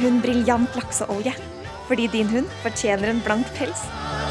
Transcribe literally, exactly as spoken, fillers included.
din hund briljant lakseolje. Fordi din hund fortjener en blank pels.